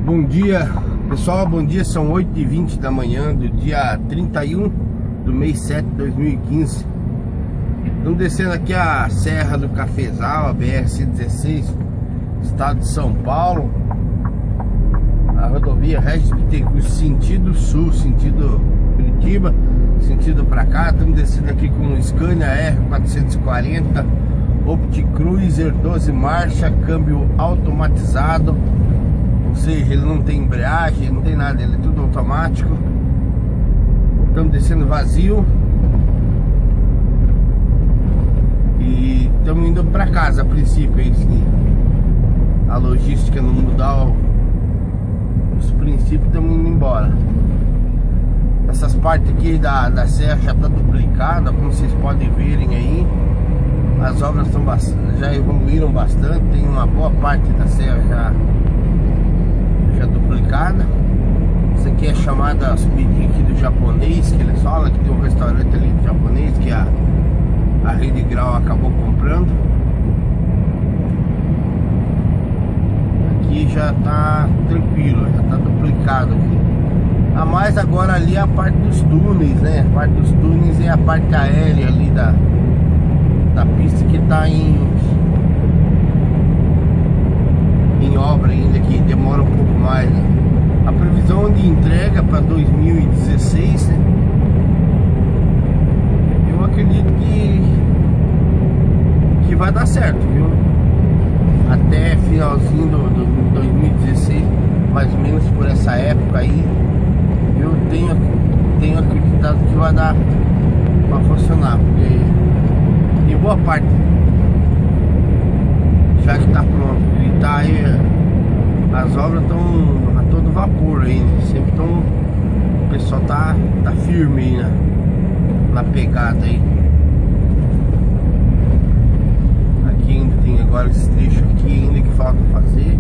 Bom dia, pessoal, bom dia, são 8h20 da manhã do dia 31 do mês 7 de 2015. Estamos descendo aqui a Serra do Cafezal, a BR-116, estado de São Paulo, a rodovia Regis Bittencourt, sentido sul, sentido Curitiba, sentido pra cá. Estamos descendo aqui com o Scania R440 OptiCruiser 12 marcha, câmbio automatizado. Ou seja, ele não tem embreagem, não tem nada, ele é tudo automático. Estamos descendo vazio e estamos indo para casa a princípio. Aí, sim. A logística não mudar os princípios, estamos indo embora. Essas partes aqui da serra já está duplicada, como vocês podem verem aí. As obras já evoluíram bastante, tem uma boa parte da serra já duplicada. Isso aqui é chamada subidinha aqui do japonês, que eles falam que tem um restaurante ali do japonês que a Rede Grau acabou comprando. Aqui já tá tranquilo, já tá duplicado aqui. A mais agora ali é a parte dos túneis, né? A parte dos túneis é a parte aérea ali da pista que tá em obra ainda, que demora um pouco mais, né? A previsão de entrega para 2016, né? Eu acredito que vai dar certo, viu? Até finalzinho do 2016, mais ou menos por essa época aí, eu tenho acreditado que vai dar para funcionar, porque em boa parte já que tá pronto, ele tá aí, as obras estão a todo vapor aí, né? Sempre estão, o pessoal tá firme aí na pegada aí. Aqui ainda tem agora esse trecho aqui ainda que falta fazer.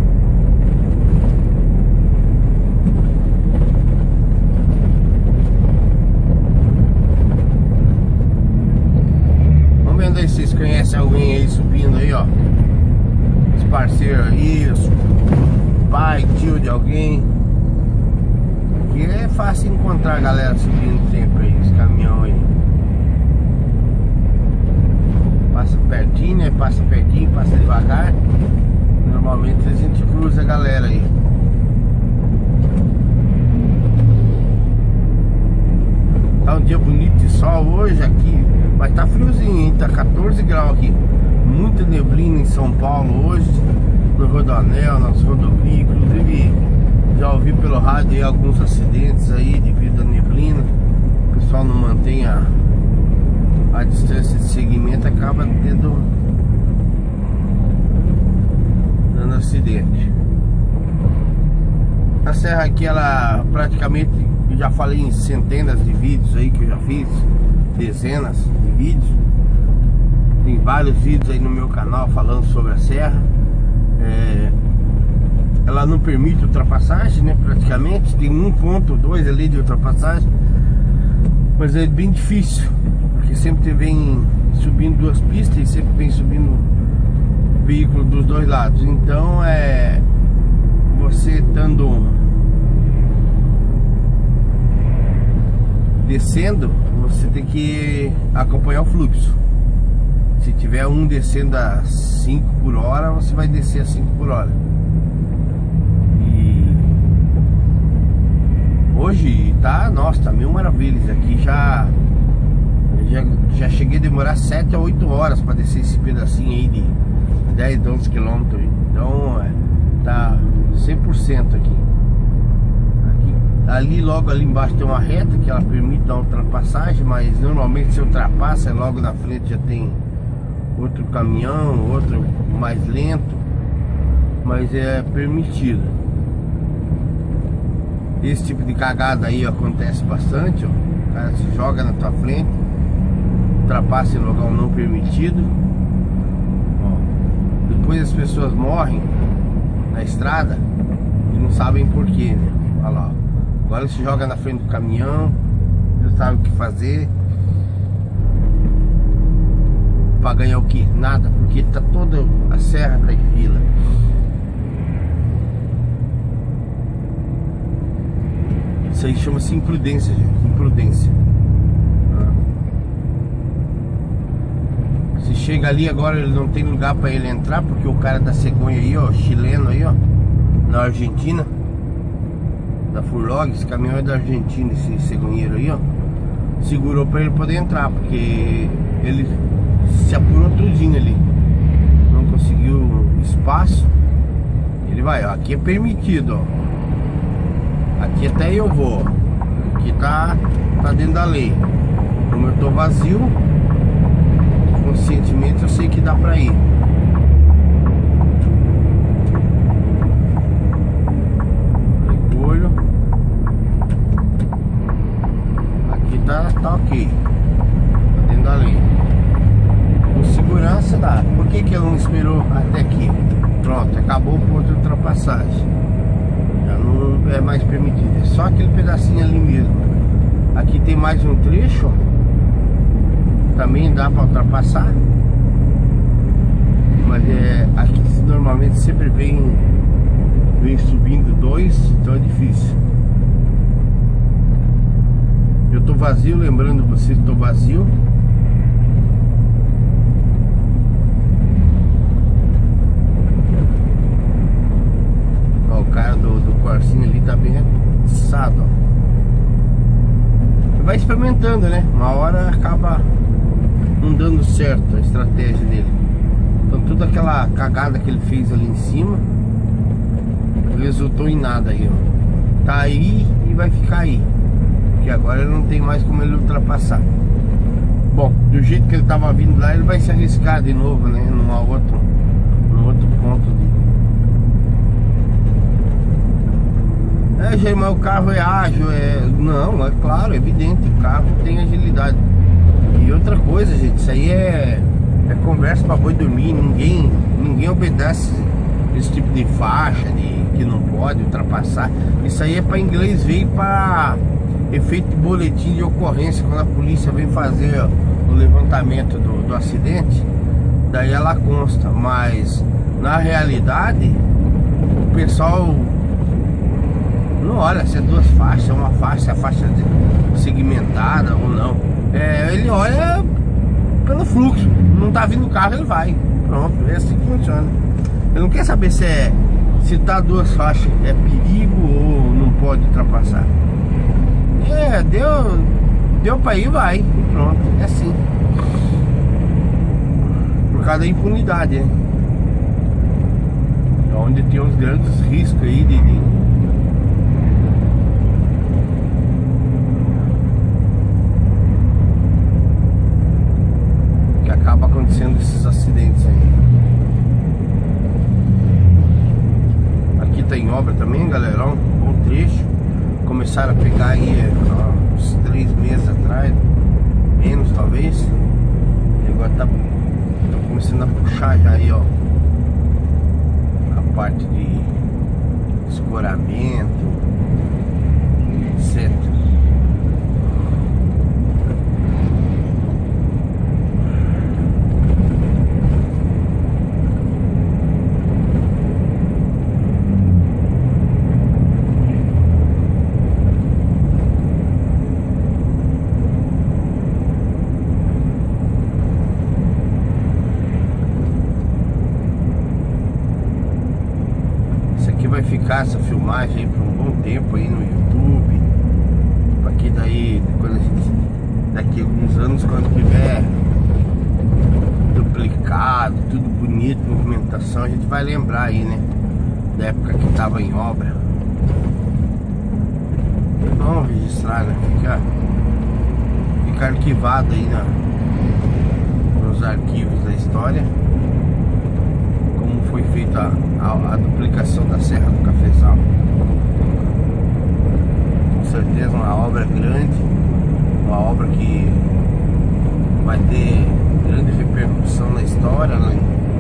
Vamos vendo aí se vocês conhecem alguém aí subindo aí, ó. Parceiro aí, pai, tio de alguém. Aqui é fácil encontrar a galera subindo sempre aí, os caminhões aí. Passa pertinho, né? Passa pertinho, passa devagar. Normalmente a gente cruza a galera aí. Tá um dia bonito de sol hoje aqui, mas tá friozinho, hein? Tá 14 graus aqui. Muita neblina em São Paulo hoje, no Rodoanel, nas rodovias. Inclusive já ouvi pelo rádio aí alguns acidentes aí devido à neblina. O pessoal não mantém a distância de segmento, acaba dando acidente. A serra aqui, ela praticamente, eu já falei em centenas de vídeos aí que eu já fiz, dezenas de vídeos. Tem vários vídeos aí no meu canal falando sobre a serra. Ela não permite ultrapassagem, né? Praticamente tem 1.2 ali de ultrapassagem, mas é bem difícil, porque sempre vem subindo duas pistas e sempre vem subindo veículo dos dois lados. Então você estando descendo, você tem que acompanhar o fluxo. Se tiver um descendo a 5 por hora, você vai descer a 5 por hora. E hoje tá, nossa, tá mil maravilhas. Aqui já cheguei a demorar 7 a 8 horas para descer esse pedacinho aí de 10, 12 quilômetros. Então tá 100% aqui. Ali, logo ali embaixo tem uma reta que ela permite a ultrapassagem, mas normalmente se ultrapassa, logo na frente já tem outro caminhão, outro mais lento, mas é permitido. Esse tipo de cagada aí acontece bastante, ó. O cara se joga na tua frente, ultrapassa em local não permitido, ó. Depois as pessoas morrem na estrada e não sabem porquê, né? Olha lá, ó. Agora se joga na frente do caminhão, não sabe o que fazer. Pra ganhar o que? Nada, porque tá toda a serra tá em fila. Isso aí chama-se imprudência, gente. Imprudência. Se chega ali agora, ele não tem lugar pra ele entrar, porque o cara da cegonha aí, ó, chileno aí, ó, na Argentina, da Furlog, esse caminhão é da Argentina, esse cegonheiro aí, ó, segurou pra ele poder entrar, porque ele se apurou tudinho ali, não conseguiu espaço. Ele vai, ó, aqui é permitido, ó, aqui até eu vou, ó. Aqui tá dentro da lei. Como eu tô vazio, conscientemente eu sei que dá pra ir. Olho. Aqui tá ok. Tá dentro da lei. Com segurança dá. Por que ele não esperou até aqui? Pronto, acabou o ponto de ultrapassagem. Já não é mais permitido. É só aquele pedacinho ali mesmo. Aqui tem mais um trecho, ó. Também dá para ultrapassar, mas aqui normalmente sempre vem subindo dois, então é difícil. Eu tô vazio, lembrando vocês, tô vazio. Ó, o cara do Corsinha ali tá bem atiçado, ó. Vai experimentando, né? Uma hora acaba não dando certo a estratégia dele. Então toda aquela cagada que ele fez ali em cima resultou em nada aí, ó. Tá aí e vai ficar aí, porque agora ele não tem mais como ele ultrapassar. Bom, do jeito que ele tava vindo lá, ele vai se arriscar de novo, né? Num outro ponto de... Mas o carro é ágil, não, é claro, é evidente, o carro tem agilidade. E outra coisa, gente, isso aí é conversa pra boi dormir. Ninguém obedece esse tipo de faixa que não pode ultrapassar. Isso aí é pra inglês ver, pra efeito de boletim de ocorrência. Quando a polícia vem fazer o levantamento do acidente, daí ela consta. Mas na realidade o pessoal não olha se é duas faixas, uma faixa, se é a faixa segmentada ou não. Ele olha pelo fluxo. Não tá vindo o carro, ele vai. Pronto, é assim que funciona. Ele não quer saber se tá duas faixas é perigo ou não pode ultrapassar. Deu pra ir, vai. E pronto, é assim. Por causa da impunidade, né? É onde tem uns grandes riscos aí acaba acontecendo esses acidentes aí. Aqui tá em obra também, galera, um bom trecho. Começaram a pegar aí uns 3 meses atrás, menos talvez. E agora tá começando a puxar já aí, ó, a parte de escoramento, etc. Vai ficar essa filmagem aí por um bom tempo aí no YouTube, para que daí quando daqui a alguns anos, quando tiver duplicado, tudo bonito, movimentação, a gente vai lembrar aí, né, da época que tava em obra. Vamos registrar, né? Fica arquivado aí nos arquivos da história como foi feita a duplicação da Serra do Cafezal. Com certeza uma obra grande, uma obra que vai ter grande repercussão na história, né?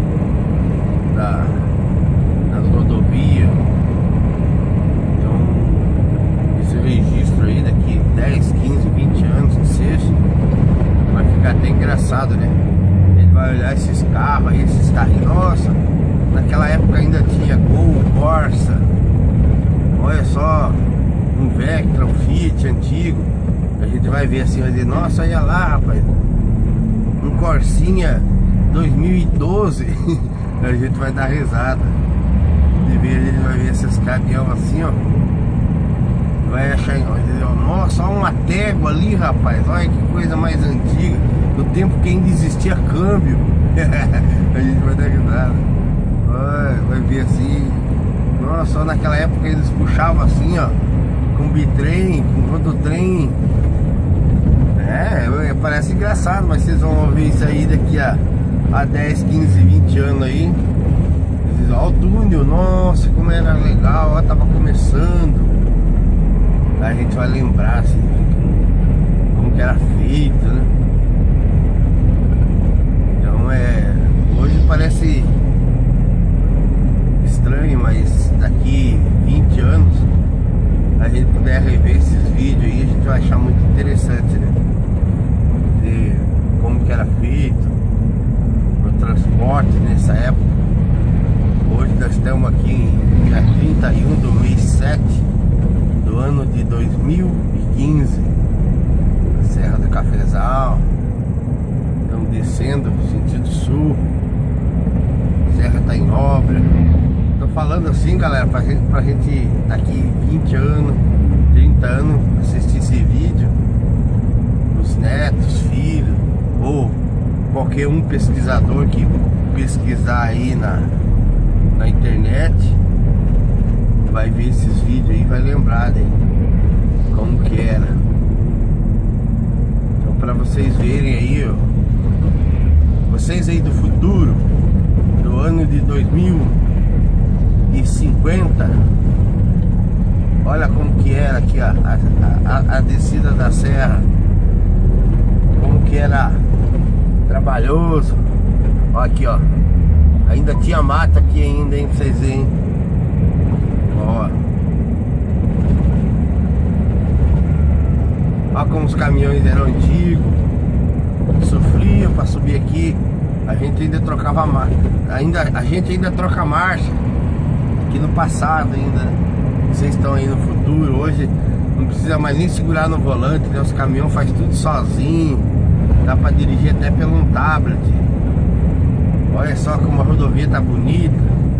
Das rodovias. Então esse registro aí daqui 10, 15, 20 anos que seja, vai ficar até engraçado, né? Ele vai olhar esses carros aí, esses carrinhos, nossa, naquela época ainda tinha Gol, Corsa, olha só, um Vectra, um Fiat. vai ver assim, vai dizer, nossa, olha lá, rapaz, um Corsinha 2012. A gente vai dar risada de ver, a gente vai ver esses caminhões assim, ó. Vai achar, vai dizer, nossa, olha uma Tego ali, rapaz, olha que coisa mais antiga, do tempo que ainda existia câmbio. A gente vai dar risada, vai ver assim, nossa, só naquela época eles puxavam assim, ó, com bitrem, com rodotrem. Parece engraçado, mas vocês vão ver isso aí daqui a 10, 15, 20 anos aí. Ó, o túnel, nossa, como era legal, ó, tava começando. Aí a gente vai lembrar assim, como que era feito, né? Então hoje parece estranho, mas daqui 20 anos a gente puder rever esses vídeos aí, a gente vai achar muito interessante, né? De como que era feito o transporte nessa época. Hoje nós estamos aqui em dia 31 do mês 7 do ano de 2015, na Serra do Cafezal. Estamos descendo sentido sul, a serra está em obra. Tô falando assim, galera, pra gente daqui 20 anos, 30 anos assistir esse vídeo, os netos, filhos, ou qualquer um pesquisador que pesquisar aí na internet, vai ver esses vídeos aí e vai lembrar daí como que era. Então, pra vocês verem aí, ó, vocês aí do futuro, do ano de 2050, olha como que era aqui a descida da serra, como que era trabalhoso. Ó, aqui, ó, ainda tinha mata aqui ainda, hein, pra vocês verem. Ó, ó como os caminhões eram antigos, sofriam pra subir aqui. A gente ainda trocava marcha, a gente ainda troca marcha aqui no passado ainda, né? Vocês estão aí no futuro, hoje não precisa mais nem segurar no volante, né? Os caminhões faz tudo sozinho, dá pra dirigir até pelo um tablet. Olha só como a rodovia tá bonita.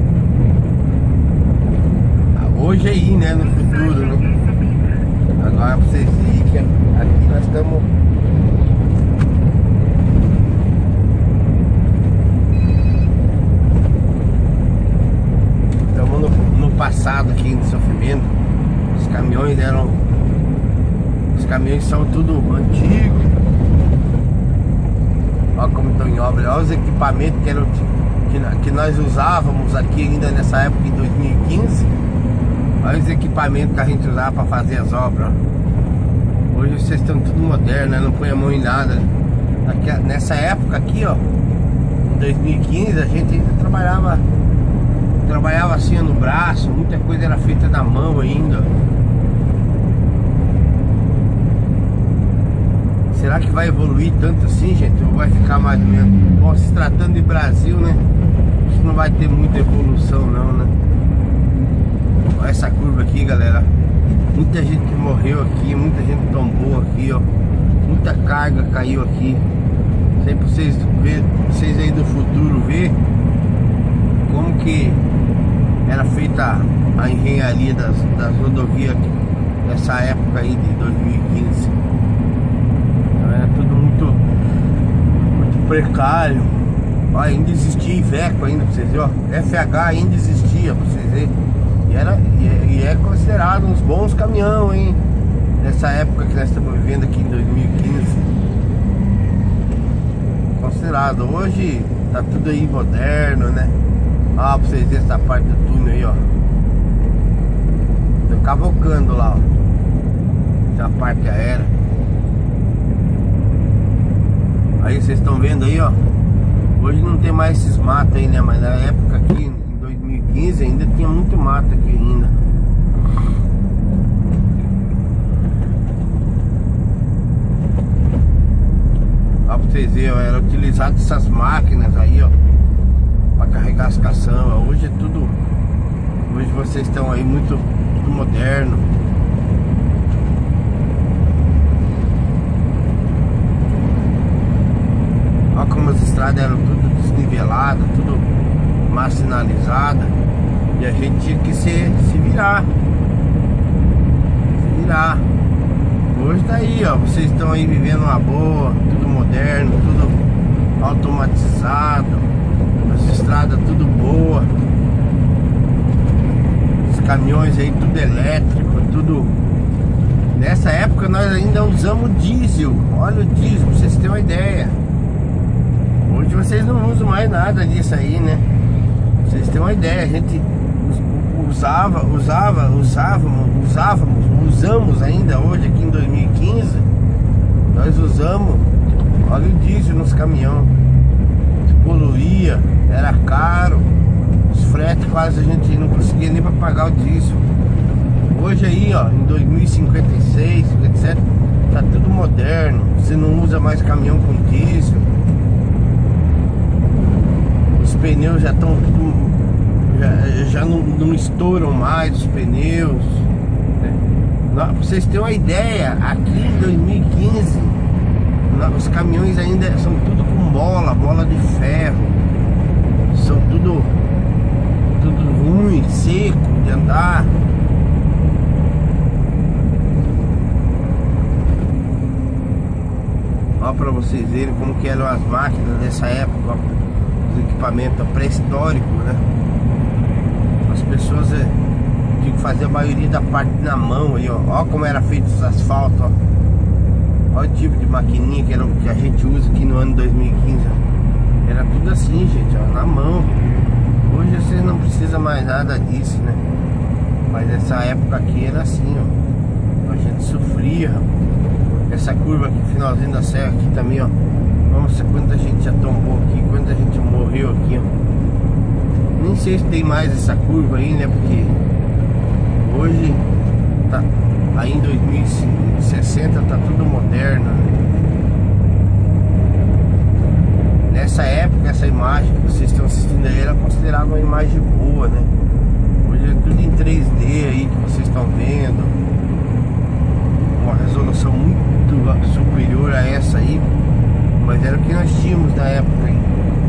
Hoje aí, né, no futuro, né? Agora pra vocês verem que aqui nós estamos no passado aqui de sofrimento. Os caminhões são tudo antigos. Olha como estão em obra. Olha os equipamentos que nós usávamos aqui ainda nessa época, em 2015. Olha os equipamentos que a gente usava para fazer as obras. Hoje vocês estão tudo moderno, né? Não põe a mão em nada, né? Nessa época aqui, ó, em 2015, a gente ainda trabalhava assim no braço, muita coisa era feita na mão ainda. Será que vai evoluir tanto assim, gente? Ou vai ficar mais ou menos? Bom, se tratando de Brasil, né? Acho que não vai ter muita evolução não, né? Olha essa curva aqui, galera. Muita gente que morreu aqui, muita gente tombou aqui, ó. Muita carga caiu aqui. Sempre vocês aí do futuro ver como que era feita a engenharia das rodovias nessa época aí de 2015. Era tudo muito precário. Ó, ainda existia Iveco ainda, pra vocês verem, ó. FH ainda existia, pra vocês verem. E é considerado uns bons caminhões, hein? Nessa época que nós estamos vivendo aqui em 2015. Considerado. Hoje tá tudo aí moderno, né? Ó, pra vocês verem essa parte do túnel aí, ó. Tô cavocando lá, ó. Essa parte aérea. Aí vocês estão vendo aí, ó. Hoje não tem mais esses matos aí, né? Mas na época aqui, em 2015, ainda tinha muito mato aqui ainda. Ó, pra vocês verem, ó, era utilizado essas máquinas aí, ó, pra carregar as caçambas. Hoje é tudo. Hoje vocês estão aí tudo moderno. estradas eram tudo desniveladas, tudo mal sinalizada, e a gente tinha que se virar. Hoje tá aí, ó, vocês estão aí vivendo uma boa, tudo moderno, tudo automatizado, as estradas tudo boa, os caminhões aí tudo elétrico, tudo. Nessa época nós ainda usamos diesel. Olha o diesel, pra vocês terem uma ideia. Hoje vocês não usam mais nada disso aí, né? Pra vocês terem uma ideia, a gente usamos ainda hoje aqui em 2015. Nós usamos, olha o diesel nos caminhões. Poluía, era caro, os fretes quase a gente não conseguia nem para pagar o diesel. Hoje aí, ó, em 2056, etc, tá tudo moderno. Você não usa mais caminhão com diesel. Os pneus já estão tudo, já não estouram mais os pneus, né? Pra vocês terem uma ideia, aqui em 2015 os caminhões ainda são tudo com mola de ferro. São tudo ruim, seco de andar. Ó, pra vocês verem como que eram as máquinas dessa época, ó, os equipamentos pré-históricos, né? As pessoas tinham que fazer a maioria da parte na mão aí, ó. Ó como era feito os asfaltos, ó. Olha o tipo de maquininha que a gente usa aqui no ano 2015. Era tudo assim, gente, ó, na mão. Hoje vocês não precisam mais nada disso, né? Mas nessa época aqui era assim, ó. A gente sofria. Essa curva aqui, finalzinho da serra aqui também, ó. Nossa, quanta gente já tombou aqui, quanta gente morreu aqui, ó. Nem sei se tem mais essa curva aí, né? Porque hoje tá aí em 2060 tá tudo moderno, né? Nessa época, essa imagem que vocês estão assistindo aí era considerada uma imagem boa, né? Hoje é tudo em 3D aí que vocês estão vendo. Uma resolução muito superior a essa aí. Mas era o que nós tínhamos na época aí.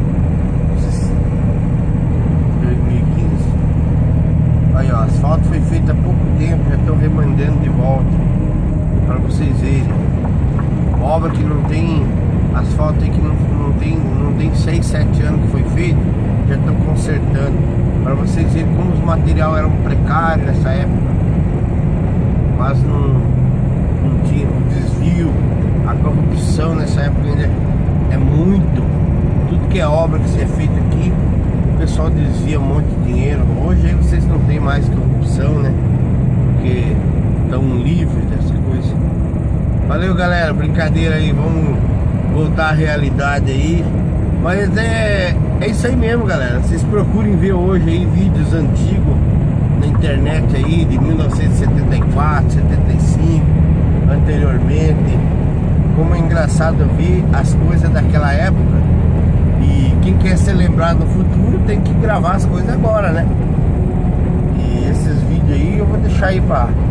2015. Aí, ó, o asfalto foi feito há pouco tempo, já estão remandando de volta. Para vocês verem. Obra que não tem asfalto aí, que não tem 6, 7 anos que foi feito, já estão consertando. Para vocês verem como os materiais eram precários nessa época. Quase não tinha desvio. A corrupção nessa época ainda é muito. Tudo que é obra que se é feito aqui, o pessoal desvia um monte de dinheiro. Hoje aí vocês não tem mais corrupção, né? Porque estão livres dessa coisa. Valeu, galera, brincadeira aí, vamos voltar à realidade aí. Mas é isso aí mesmo, galera. Vocês procurem ver hoje aí vídeos antigos na internet aí, de 1974, 75, anteriormente. Como é engraçado ver as coisas daquela época. E quem quer ser lembrado no futuro tem que gravar as coisas agora, né? E esses vídeos aí eu vou deixar aí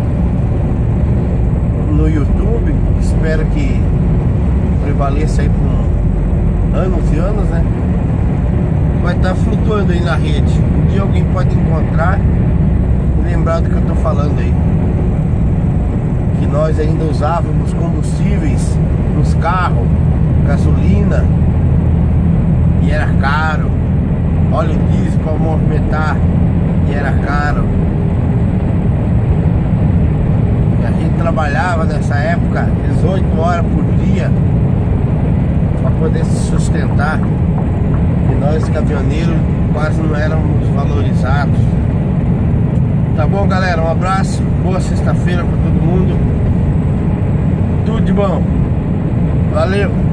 no YouTube. Espero que prevaleça aí por anos e anos, né? Vai estar flutuando aí na rede. Um dia alguém pode encontrar e lembrar do que eu tô falando aí. Que nós ainda usávamos combustíveis nos carros, gasolina, e era caro. Óleo diesel para movimentar, e era caro. E a gente trabalhava nessa época 18 horas por dia para poder se sustentar. E nós caminhoneiros quase não éramos valorizados. Tá bom, galera? Um abraço, boa sexta-feira para todo mundo. Tudo de bom. Valeu!